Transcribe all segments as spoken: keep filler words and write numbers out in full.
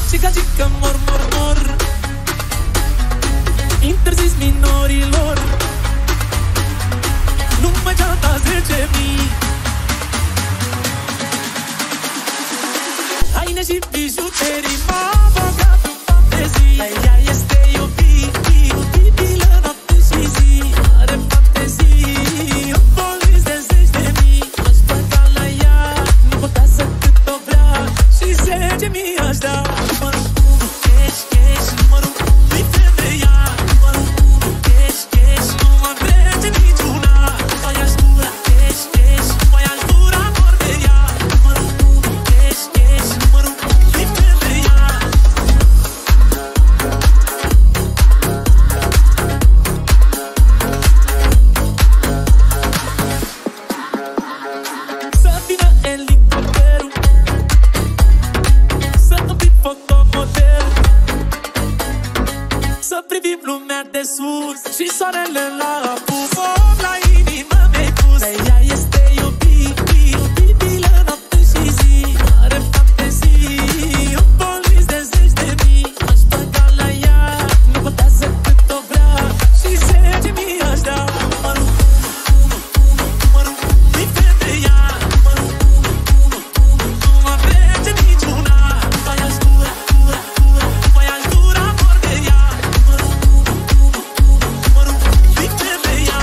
Cica, cica, mor, mor, mor. Interzis minorilor. Nu mai ceata zece mii. Haine și bijuterii m-a băgat în fantezii. Ea este iubit, iubibilă noapte și zi. Are fantezii, o poliți de zeci de mii. Aș băga la ea, nu botează cât o vrea. Și zece mii aș da. Numărul unu, cash, cash. Numărul unu-i femeia. Numărul unu, cash, cash. Nu mă trece niciuna. Nu mai aș dura, cash, cash. Nu mai aș dura mor de ea. Numărul unu, cash, cash. Numărul unu-i femeia. Să vină elicopterul, să împing fotomodel, să privim lumea de sus și soarele la apus. Foc la inimă mi-ai pus. Ea este iubit, iubibilă noapte și zi. Are fantezii, o poliți de zeci de mii. Aș băga la ea, nu contează cât o vrea. Și zece mii aș da. Numărul unu, unu, numărul unu-i femeia. Numărul unu, unu, unu, nu mă trece niciuna. Nu mai aș dura, dura, dura, nu mai aș dura mor de ea. Numărul unu, unu, unu, numărul unu-i femeia.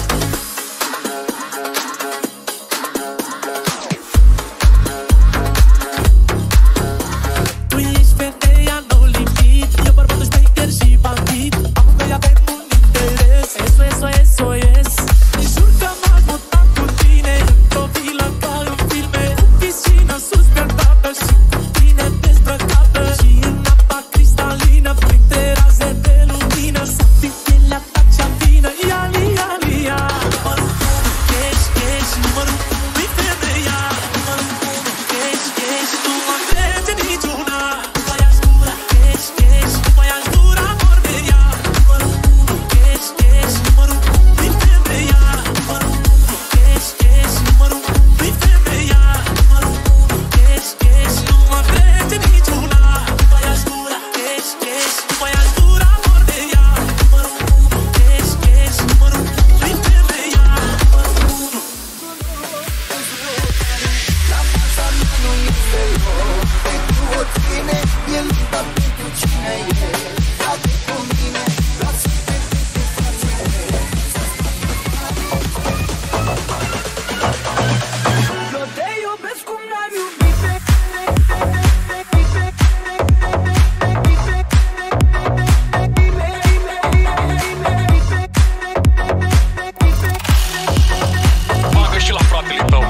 Tu ești femeia, no limit. Eu bărbatul șmecher și bandit. Amândoi avem un interes. S O S, S O S, S O S. Îți jur că m-aș muta cu tine într-o vilă ca în filme, cu piscină suspendată și cu tine dezbrăcată. Și în apa cristalină, printre raze de lumină, să fii pielea ta cea fină. Iali, iali, ia. Numărul unu, cash, cash. Numărul unu-i femeia. Numărul unu, cash, cash. Nu mă trece niciuna. Nu mai aș dura, cash, cash. Nu mai aș dura mor de ea. Numărul unu, cash, cash. Numărul unu-i femeia. Numărul unu, cash, cash. Numărul unu-i femeia. Numărul unu, cash, cash. Nu mă trece niciuna. Nu mai aș dura, cash, cash. Nu mai aș dura mor de ea. Numărul unu, cash, cash. Numărul unu-i femeia. Numărul unu. La fața mea nu este loc pentru oricine, e lupta pentru cine e. Frate cu mine, lasă-te de față. Eu te iubesc cum n-am iubit pe Bagă și la fratele tău.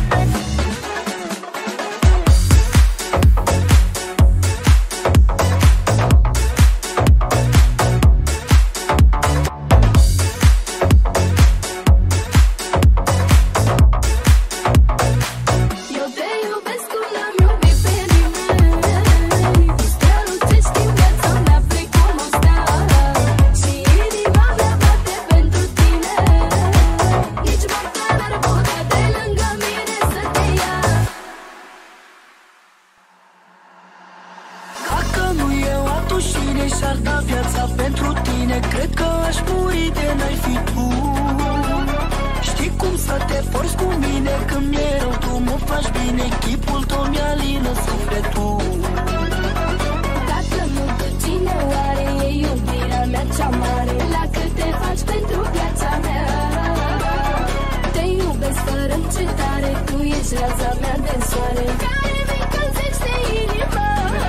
Eu te iubesc cum n-am iubit pe nimeni. Strălucești în viața mea precum o stea. Și inima mea bate pentru tine. Nici măcar n-ar putea de lângă mine să te ia. Dacă nu eu, atunci cine și-ar da viața pentru tine? Cred că aș muri de n-ai fi tu. Știi cum să te forți cu mine când mi-e rău, tu mă faci bine. Chipul tău mi-alină sufletul. Dacă nu tu, cine oare e iubirea mea cea mare? La cât te faci pentru viața mea? Te iubesc fără încetare, tu ești raza mea de soare, care mi-încălzește inima.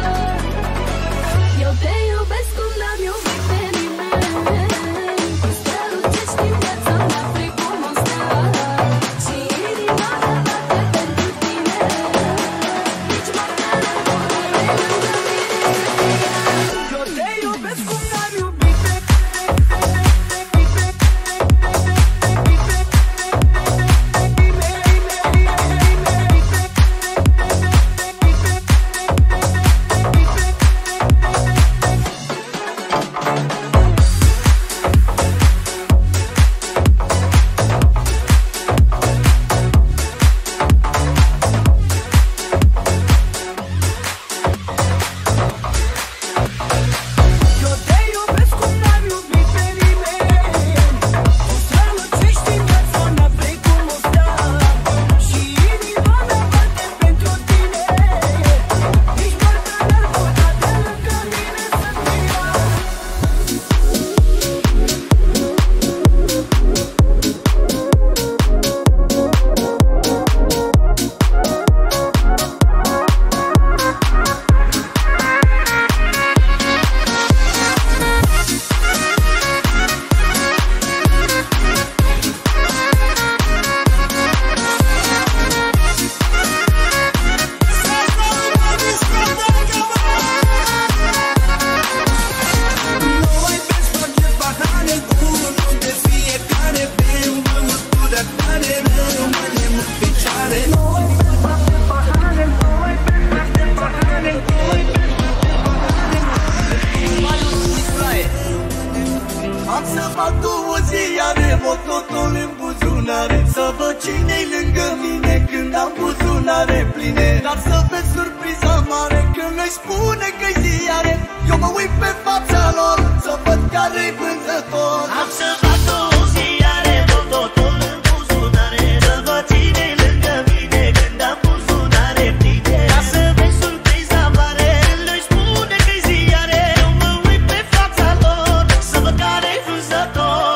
Eu te iubesc cum n-am iubit pe nimeni. Strălucești în viața mea precum o stea. Și inima mea bate pentru tine. Nici măcar n-ar Am să fac două ziare, mototul în buzunare, să văd cine-i lângă mine când am buzunare pline. Dar să vezi surpriza mare când îi spune că-i ziare. Eu mă uit pe fața lor să văd care-i vânzător. Am să fac două ziare, mototul în buzunare, să văd cine-i lângă mine când am buzunare pline. Dar să vezi surpriza mare când îi spune că-i ziare. Eu mă uit pe fața lor să văd care-i vânzător.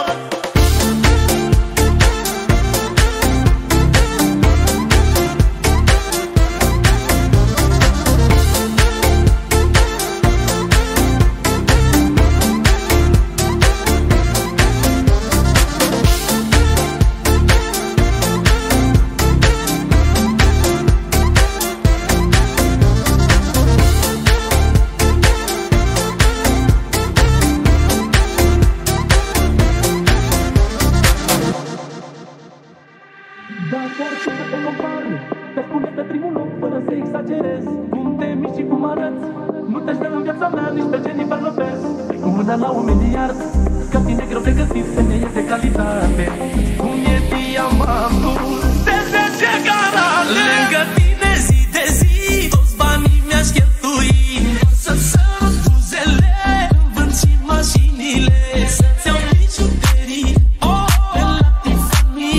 Dar orice să te compari, te spune pe primul loc fără să exagerezi. Cum te miști și cum arăți, nu te aștept în viața mea nici pe Jennifer Lopez. Cu mâna la un miliard, că tine greu de găsit femeie de calitate. Cum e diamantul, de zece carate. Lângă tine zi de zi, toți banii mi-aș cheltui. Să-ți sărut buzele, în vânt și mașinile. Să-ți iau bijuterii, oh, pe la Tiffany.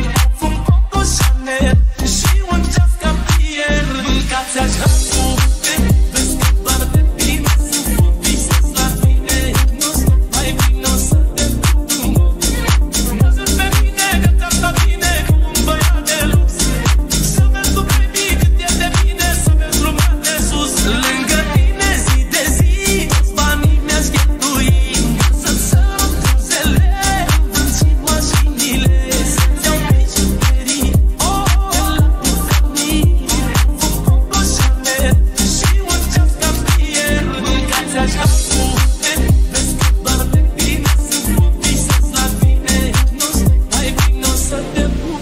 Și un ceas cartier, mâncați așa multe, vezi că doar de bine sunt fobiseți la tine. Nu stop, mai bine o să te duc. Crezi pe mine că ți-am stat bine cu un băiat de lux. Să vezi tu, baby, cât e de bine, să vezi lumea de sus. Lângă tine zi de zi, toți banii mi-aș cheltui. Să-ți sărut buzele, în vânt și mașinile. Să-ți iau bijuterii, oh, și un ceas cartier, mâncați așa multe, vezi că doar de bine sunt fobiseți la tine. Nu stai, mai bine o să te pup.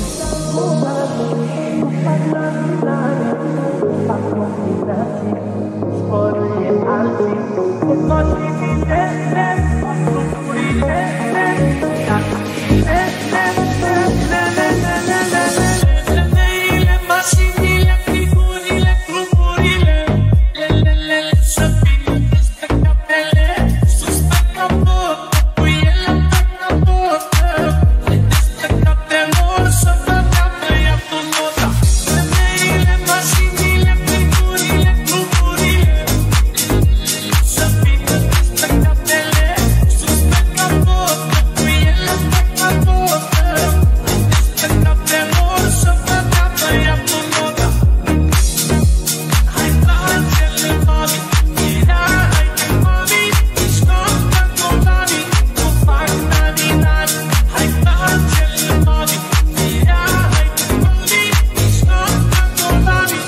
Femeile, mașinile, figurile, cluburile, lelele, să vină peste capele, sus pe capot, cu ele pe capot. Haideți pe capelor să vedem băiatul nota. Femeile, mașinile, figurile, cluburile, să vină peste capele, sus pe capot, cu ele pe capot. Haideți pe capelor să vedem băiatul nota. Hai plângele, mami, mira, hai de mami, nici nu-mi dă colani, nu fac nani-nani. Hai plângele, mami, mira, hai de mami, nici nu-mi dă colani.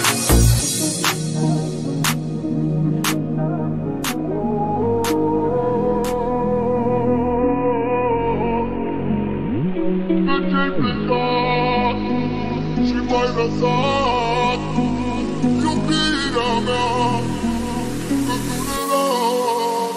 Și m-ai lăsat iubirea mea în durerat.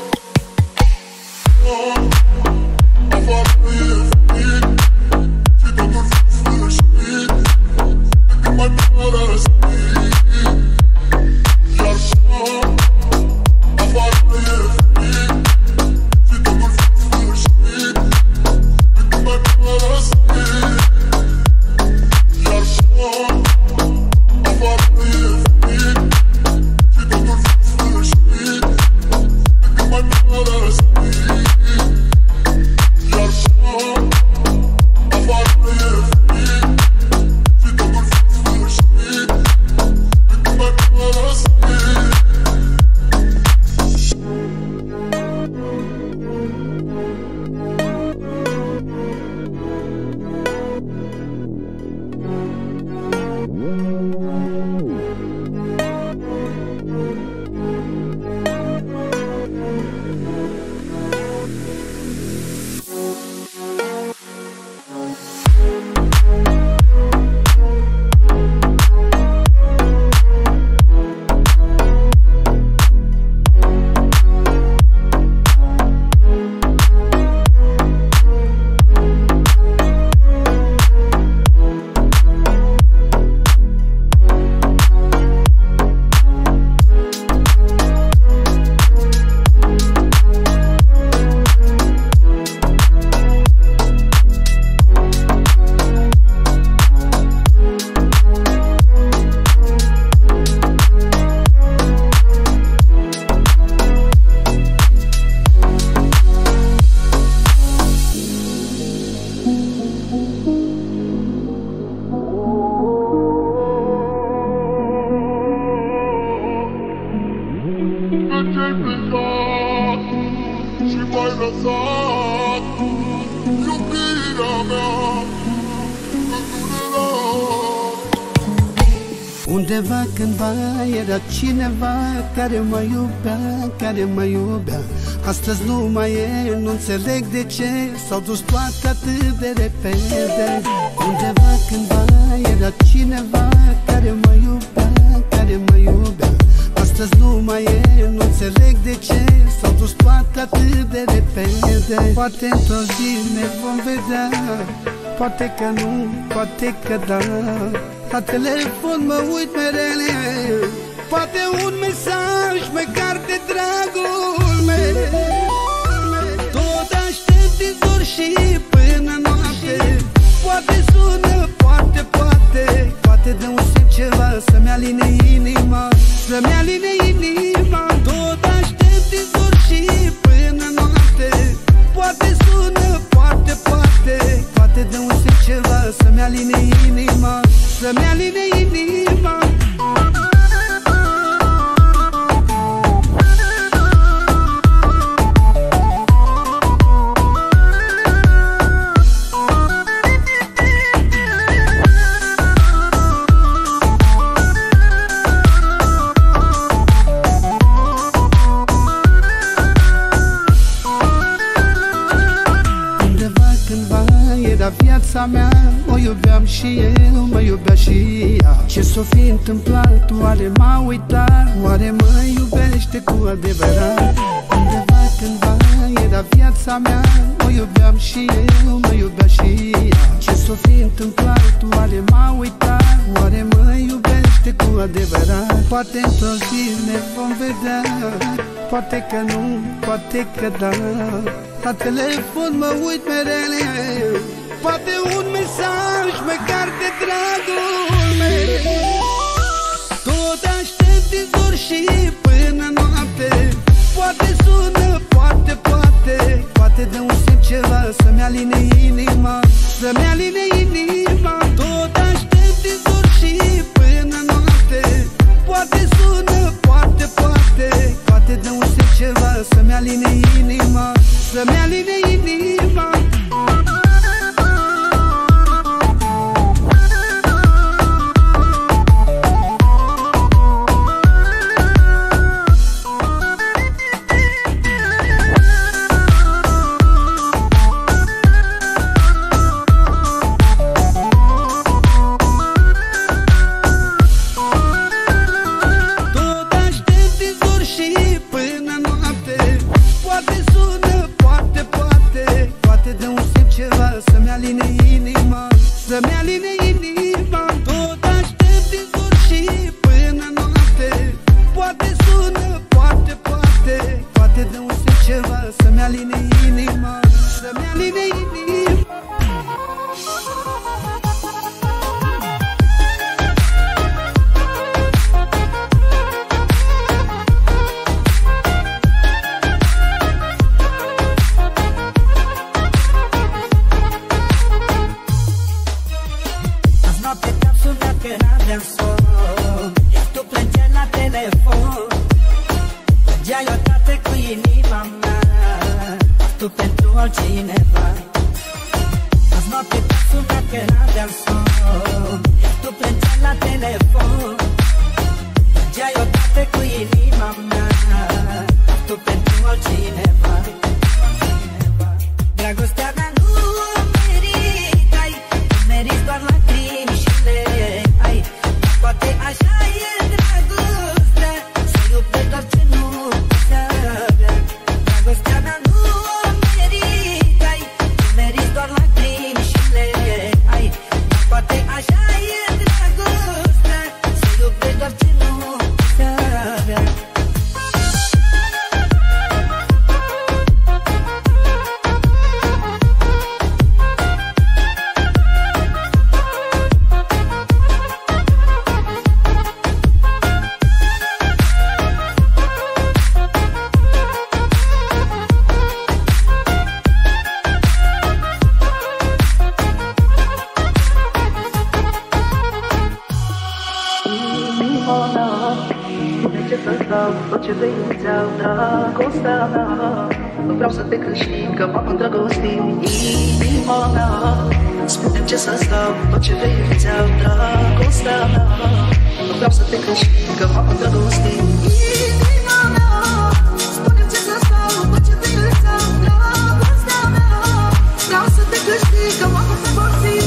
Afară e frig și totul sfârșit, de când m-ai părăsit. Iar așa, afară e frig și totul sfârșit, de când m-ai părăsit. Iar așa, Undeva cândva era cineva care mă iubea, care mă iubea. Astăzi nu mai e, nu înțeleg de ce s-au dus toate atât de repede. Undeva cândva era cineva care mă iubea, care mă iubea. Astăzi nu mai e, nu înțeleg de ce s-au dus toate atât de repede. Poate într-o zi ne vom vedea, poate că nu, poate că da. La telefon mă uit mereu, poate un mesaj măcar de dragul meu. Tot aștept din zor și până noapte, poate sună, poate, poate, poate dă un semn ceva să-mi aline inima, să-mi aline inima. Tot aștept din zor și până noapte, poate sună, poate, poate, poate dă un semn ceva să-mi aline inima, să-mi aline inima. Viața mea, o iubeam și eu, mă iubea și ea. Ce s-o fi întâmplat? Oare m-a uitat? Oare mă iubește cu adevărat? Undeva cândva era viața mea, o iubeam și eu, mă iubea și ea. Ce s-o fi întâmplat? Oare m-a uitat? Oare mă iubește cu adevărat? Poate într-o zi ne vom vedea, poate că nu, poate că da. La telefon mă uit mereu, poate un mesaj măcar de dragul meu. Tot aștept din zor și până noapte, poate sună, poate, poate, poate dă un semn ceva să-mi aline inima, să-mi aline inima. Tot aștept din zor și până noapte, poate sună, poate, poate, poate dă un semn ceva să-mi aline inima, să-mi aline inima. ce vrei îți iau dragostea mea. Vreau să te câștig, că m-am îndrăgostit inima mea. ce să stau, tot ce vrei ți-am dragostea mea. Nu vreau să te câștig, că m-am îndrăgostit. Inima mea, spune-mi ce să stau, tot ce vrei ți-am dragostea mea. Vreau să te câștig, că m-am îndrăgostit.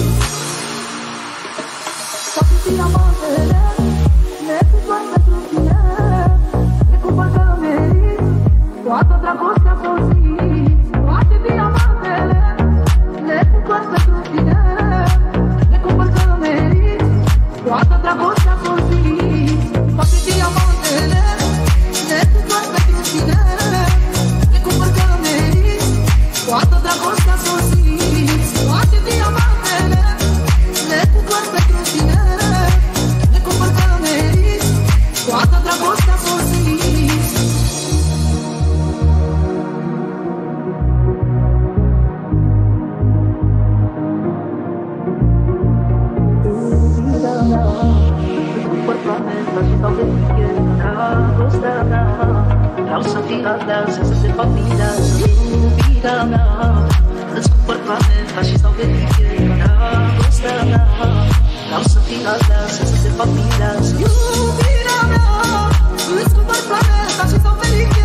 Poate fi amantele, ne doar pentru tine. Ne cumpăr că meriți toată dragostea poziți. Poate fi amantele, ne cumpăr pentru tine. Ne cumpăr că meriți toată dragostea poziți. Poate fi amantele, ne cumpăr pentru tine. Ne cumpăr că meriți toată dragostea poziți. Poate fi amantele, ne cumpăr pentru tine. Ne cumpăr că meriți toată dragostea poziți. Vreau să fii a ta, să te fac vida, să iubirea mea. Îți cumpăr planeta și stau de tine, dragostea mea. Vreau să fii a ta, să te fac vida, să iubirea mea. Îți cumpăr planeta și stau de tine.